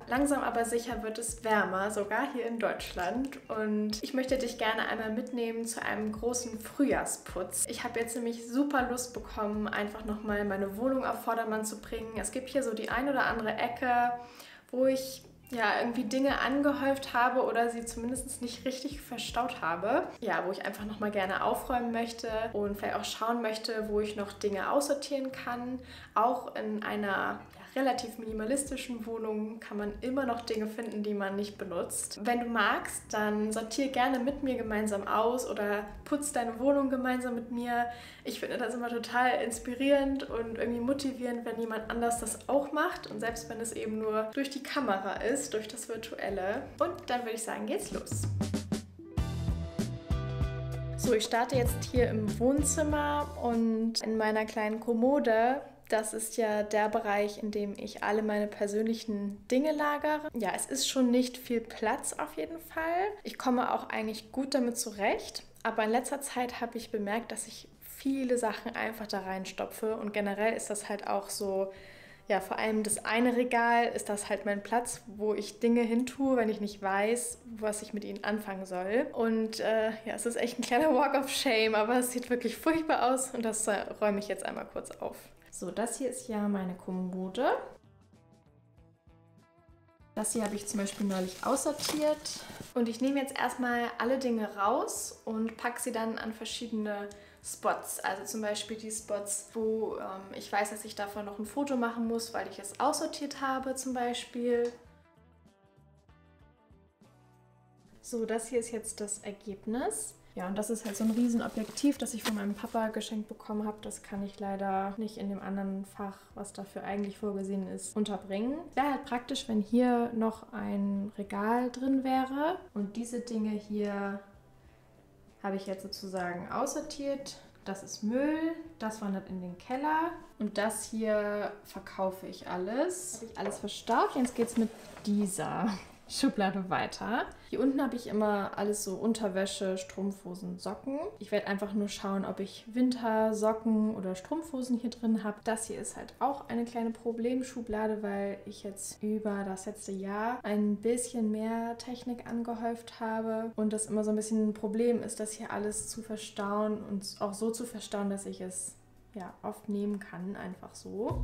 langsam aber sicher wird es wärmer, sogar hier in Deutschland. Und ich möchte dich gerne einmal mitnehmen zu einem großen Frühjahrsputz. Ich habe jetzt nämlich super Lust bekommen, einfach nochmal meine Wohnung auf Vordermann zu bringen. Es gibt hier so die ein oder andere Ecke, wo ich ja irgendwie Dinge angehäuft habe oder sie zumindest nicht richtig verstaut habe. Ja, wo ich einfach nochmal gerne aufräumen möchte und vielleicht auch schauen möchte, wo ich noch Dinge aussortieren kann. Auch in einer relativ minimalistischen Wohnung kann man immer noch Dinge finden, die man nicht benutzt. Wenn du magst, dann sortier gerne mit mir gemeinsam aus oder putz deine Wohnung gemeinsam mit mir. Ich finde das immer total inspirierend und irgendwie motivierend, wenn jemand anders das auch macht und selbst wenn es eben nur durch die Kamera ist, durch das Virtuelle. Und dann würde ich sagen, geht's los. So, ich starte jetzt hier im Wohnzimmer und in meiner kleinen Kommode. Das ist ja der Bereich, in dem ich alle meine persönlichen Dinge lagere. Ja, es ist schon nicht viel Platz auf jeden Fall. Ich komme auch eigentlich gut damit zurecht. Aber in letzter Zeit habe ich bemerkt, dass ich viele Sachen einfach da reinstopfe. Und generell ist das halt auch so, ja, vor allem das eine Regal ist das halt mein Platz, wo ich Dinge hintue, wenn ich nicht weiß, was ich mit ihnen anfangen soll. Und ja, es ist echt ein kleiner Walk of Shame, aber es sieht wirklich furchtbar aus und das räume ich jetzt einmal kurz auf. So, das hier ist ja meine Kommode. Das hier habe ich zum Beispiel neulich aussortiert. Und ich nehme jetzt erstmal alle Dinge raus und packe sie dann an verschiedene Spots. Also zum Beispiel die Spots, wo ich weiß, dass ich davon noch ein Foto machen muss, weil ich es aussortiert habe zum Beispiel. So, das hier ist jetzt das Ergebnis. Ja, und das ist halt so ein Riesenobjektiv, das ich von meinem Papa geschenkt bekommen habe. Das kann ich leider nicht in dem anderen Fach, was dafür eigentlich vorgesehen ist, unterbringen. Wäre halt praktisch, wenn hier noch ein Regal drin wäre. Und diese Dinge hier habe ich jetzt sozusagen aussortiert. Das ist Müll, das wandert in den Keller und das hier verkaufe ich alles. Habe ich alles verstaut. Jetzt geht es mit dieser Schublade weiter. Hier unten habe ich immer alles so Unterwäsche, Strumpfhosen, Socken. Ich werde einfach nur schauen, ob ich Wintersocken oder Strumpfhosen hier drin habe. Das hier ist halt auch eine kleine Problemschublade, weil ich jetzt über das letzte Jahr ein bisschen mehr Technik angehäuft habe und das immer so ein bisschen ein Problem ist, das hier alles zu verstauen und auch so zu verstauen, dass ich es ja oft nehmen kann, einfach so.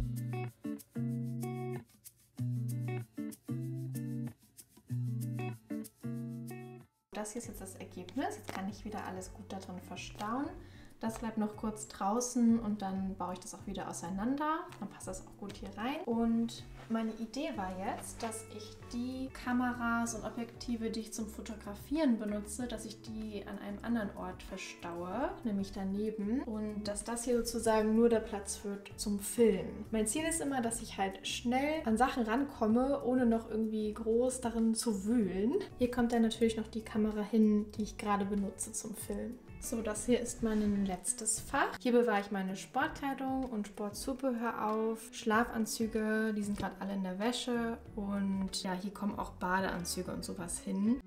Das hier ist jetzt das Ergebnis. Jetzt kann ich wieder alles gut da drin verstauen. Das bleibt noch kurz draußen und dann baue ich das auch wieder auseinander. Dann passt das auch gut hier rein. Und meine Idee war jetzt, dass ich die Kameras und Objektive, die ich zum Fotografieren benutze, dass ich die an einem anderen Ort verstaue, nämlich daneben. Und dass das hier sozusagen nur der Platz wird zum Filmen. Mein Ziel ist immer, dass ich halt schnell an Sachen rankomme, ohne noch irgendwie groß darin zu wühlen. Hier kommt dann natürlich noch die Kamera hin, die ich gerade benutze zum Filmen. So, das hier ist mein letztes Fach. Hier bewahre ich meine Sportkleidung und Sportzubehör auf. Schlafanzüge, die sind gerade alle in der Wäsche. Und ja, hier kommen auch Badeanzüge und sowas hin.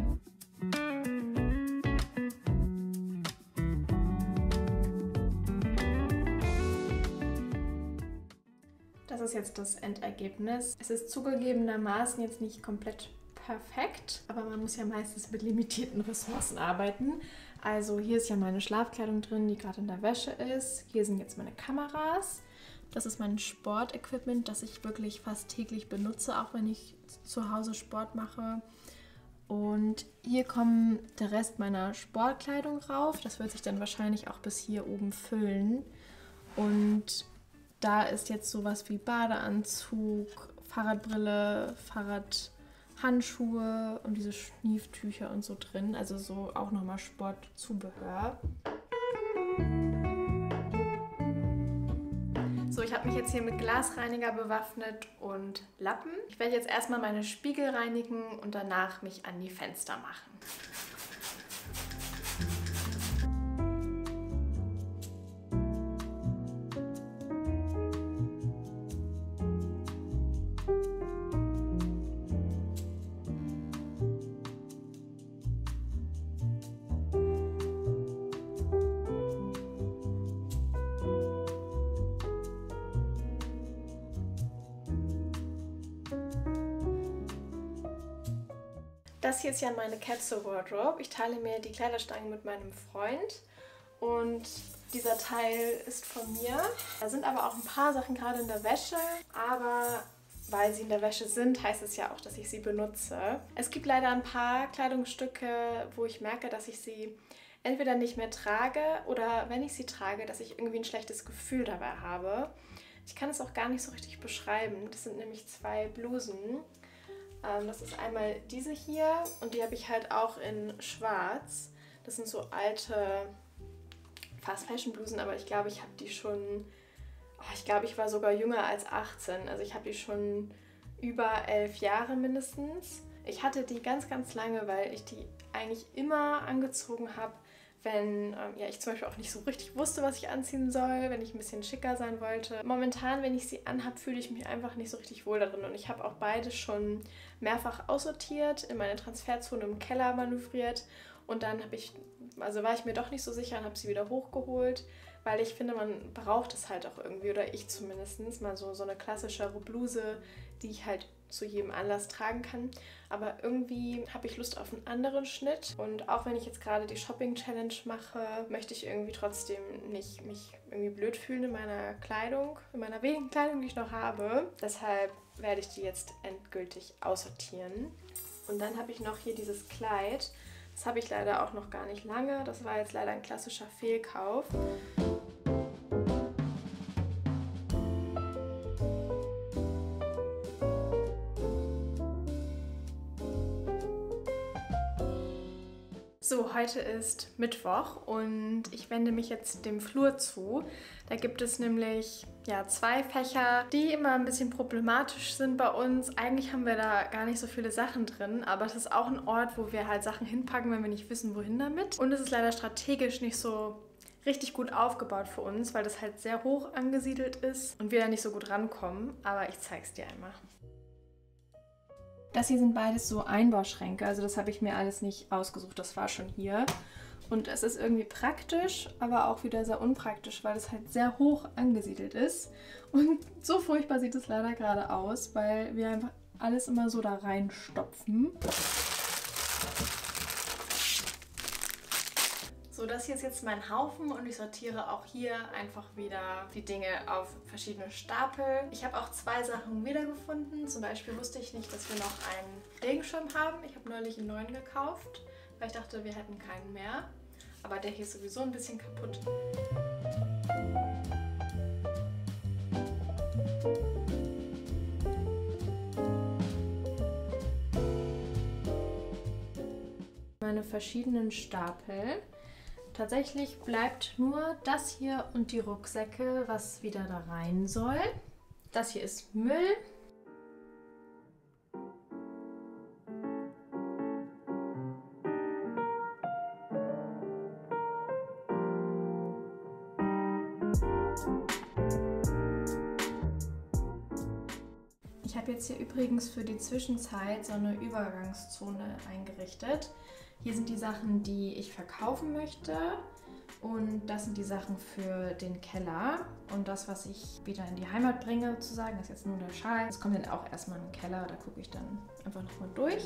Das ist jetzt das Endergebnis. Es ist zugegebenermaßen jetzt nicht komplett perfekt, aber man muss ja meistens mit limitierten Ressourcen arbeiten. Also hier ist ja meine Schlafkleidung drin, die gerade in der Wäsche ist. Hier sind jetzt meine Kameras. Das ist mein Sportequipment, das ich wirklich fast täglich benutze, auch wenn ich zu Hause Sport mache. Und hier kommt der Rest meiner Sportkleidung rauf. Das wird sich dann wahrscheinlich auch bis hier oben füllen. Und da ist jetzt sowas wie Badeanzug, Fahrradbrille, Handschuhe und diese Schnieftücher und so drin. Also so auch nochmal Sportzubehör. So, ich habe mich jetzt hier mit Glasreiniger bewaffnet und Lappen. Ich werde jetzt erstmal meine Spiegel reinigen und danach mich an die Fenster machen. Das hier ist ja meine Catso Wardrobe. Ich teile mir die Kleiderstange mit meinem Freund und dieser Teil ist von mir. Da sind aber auch ein paar Sachen gerade in der Wäsche, aber weil sie in der Wäsche sind, heißt es ja auch, dass ich sie benutze. Es gibt leider ein paar Kleidungsstücke, wo ich merke, dass ich sie entweder nicht mehr trage oder wenn ich sie trage, dass ich irgendwie ein schlechtes Gefühl dabei habe. Ich kann es auch gar nicht so richtig beschreiben. Das sind nämlich 2 Blusen. Das ist einmal diese hier und die habe ich halt auch in schwarz. Das sind so alte Fast-Fashion-Blusen, aber ich glaube, ich habe die schon... Ich glaube, ich war sogar jünger als 18. Also ich habe die schon über 11 Jahre mindestens. Ich hatte die ganz, ganz lange, weil ich die eigentlich immer angezogen habe, wenn ich zum Beispiel auch nicht so richtig wusste, was ich anziehen soll, wenn ich ein bisschen schicker sein wollte. Momentan, wenn ich sie anhabe, fühle ich mich einfach nicht so richtig wohl darin. Und ich habe auch beide schon mehrfach aussortiert, in meine Transferzone im Keller manövriert. Und dann war ich mir doch nicht so sicher und habe sie wieder hochgeholt, weil ich finde, man braucht es halt auch irgendwie, oder ich zumindest, mal so eine klassischere Bluse, die ich halt zu jedem Anlass tragen kann. Aber irgendwie habe ich Lust auf einen anderen Schnitt. Und auch wenn ich jetzt gerade die Shopping-Challenge mache, möchte ich irgendwie trotzdem nicht mich irgendwie blöd fühlen in meiner Kleidung, in meiner wenigen Kleidung, die ich noch habe. Deshalb werde ich die jetzt endgültig aussortieren. Und dann habe ich noch hier dieses Kleid. Das habe ich leider auch noch gar nicht lange. Das war jetzt leider ein klassischer Fehlkauf. So, heute ist Mittwoch und ich wende mich jetzt dem Flur zu. Da gibt es nämlich 2 Fächer, die immer ein bisschen problematisch sind bei uns. Eigentlich haben wir da gar nicht so viele Sachen drin, aber es ist auch ein Ort, wo wir halt Sachen hinpacken, wenn wir nicht wissen, wohin damit. Und es ist leider strategisch nicht so richtig gut aufgebaut für uns, weil das halt sehr hoch angesiedelt ist und wir da nicht so gut rankommen. Aber ich zeige es dir einmal. Das hier sind beides so Einbauschränke, also das habe ich mir alles nicht ausgesucht, das war schon hier. Und es ist irgendwie praktisch, aber auch wieder sehr unpraktisch, weil es halt sehr hoch angesiedelt ist. Und so furchtbar sieht es leider gerade aus, weil wir einfach alles immer so da reinstopfen. So, das hier ist jetzt mein Haufen und ich sortiere auch hier einfach wieder die Dinge auf verschiedene Stapel. Ich habe auch 2 Sachen wiedergefunden. Zum Beispiel wusste ich nicht, dass wir noch einen Regenschirm haben. Ich habe neulich einen neuen gekauft, weil ich dachte, wir hätten keinen mehr. Aber der hier ist sowieso ein bisschen kaputt. Meine verschiedenen Stapel. Tatsächlich bleibt nur das hier und die Rucksäcke, was wieder da rein soll. Das hier ist Müll. Ich habe jetzt hier übrigens für die Zwischenzeit so eine Übergangszone eingerichtet. Hier sind die Sachen, die ich verkaufen möchte und das sind die Sachen für den Keller. Und das, was ich wieder in die Heimat bringe, sozusagen, das ist jetzt nur der Schal. Das kommt dann auch erstmal in den Keller, da gucke ich dann einfach nochmal durch.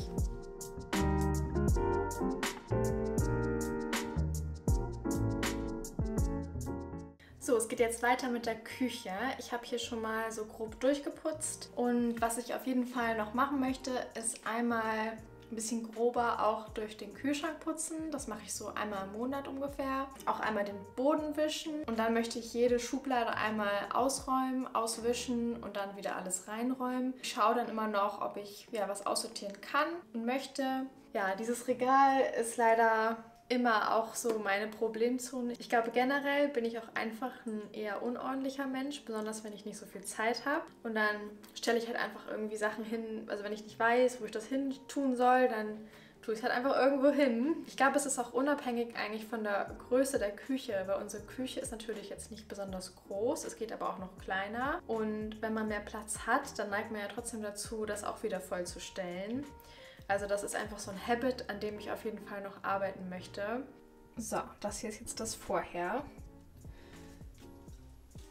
So, es geht jetzt weiter mit der Küche. Ich habe hier schon mal so grob durchgeputzt und was ich auf jeden Fall noch machen möchte, ist einmal ein bisschen grober auch durch den Kühlschrank putzen. Das mache ich so einmal im Monat ungefähr. Auch einmal den Boden wischen und dann möchte ich jede Schublade einmal ausräumen, auswischen und dann wieder alles reinräumen. Ich schaue dann immer noch, ob ich was aussortieren kann und möchte. Ja, dieses Regal ist leider immer auch so meine Problemzone. Ich glaube, generell bin ich auch einfach ein eher unordentlicher Mensch, besonders wenn ich nicht so viel Zeit habe. Und dann stelle ich halt einfach irgendwie Sachen hin, also wenn ich nicht weiß, wo ich das hin tun soll, dann tue ich es halt einfach irgendwo hin. Ich glaube, es ist auch unabhängig eigentlich von der Größe der Küche, weil unsere Küche ist natürlich jetzt nicht besonders groß, es geht aber auch noch kleiner. Und wenn man mehr Platz hat, dann neigt man ja trotzdem dazu, das auch wieder vollzustellen. Also das ist einfach so ein Habit, an dem ich auf jeden Fall noch arbeiten möchte. So, das hier ist jetzt das Vorher.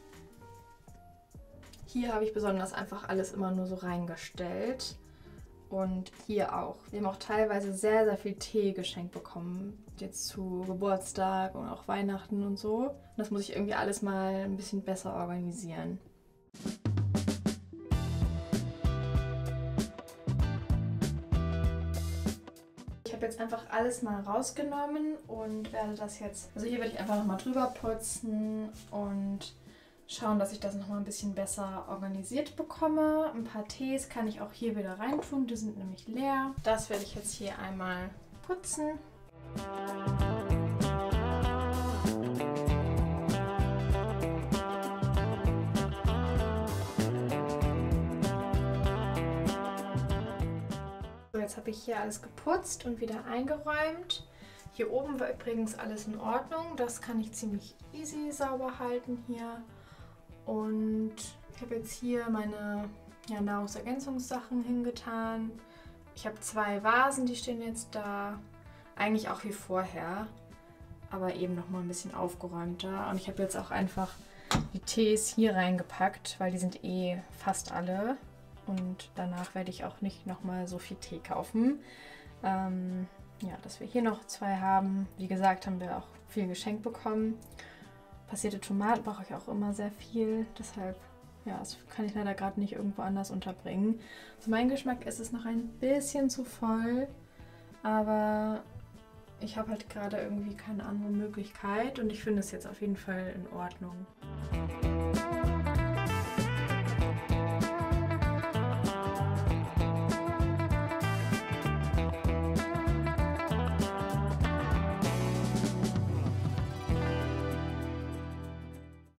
Hier habe ich besonders einfach alles immer nur so reingestellt. und hier auch. Wir haben auch teilweise sehr, sehr viel Tee geschenkt bekommen. Jetzt zu Geburtstag und auch Weihnachten und so. Und das muss ich irgendwie alles mal ein bisschen besser organisieren. Ich habe jetzt einfach alles mal rausgenommen und werde das jetzt, also hier werde ich einfach nochmal drüber putzen und schauen, dass ich das nochmal ein bisschen besser organisiert bekomme. Ein paar Tees kann ich auch hier wieder reintun, die sind nämlich leer. Das werde ich jetzt hier einmal putzen. So, jetzt habe ich hier alles geputzt und wieder eingeräumt. Hier oben war übrigens alles in Ordnung. Das kann ich ziemlich easy sauber halten hier. Und ich habe jetzt hier meine Nahrungsergänzungssachen hingetan. Ich habe 2 Vasen, die stehen jetzt da. Eigentlich auch wie vorher, aber eben nochmal ein bisschen aufgeräumter. Und ich habe jetzt auch einfach die Tees hier reingepackt, weil die sind eh fast alle. Und danach werde ich auch nicht nochmal so viel Tee kaufen. Ja, dass wir hier noch 2 haben. Wie gesagt, haben wir auch viel geschenkt bekommen. Passierte Tomaten brauche ich auch immer sehr viel. Deshalb, ja, das kann ich leider gerade nicht irgendwo anders unterbringen. Für meinen Geschmack ist es noch ein bisschen zu voll. Aber ich habe halt gerade irgendwie keine andere Möglichkeit. Und ich finde es jetzt auf jeden Fall in Ordnung.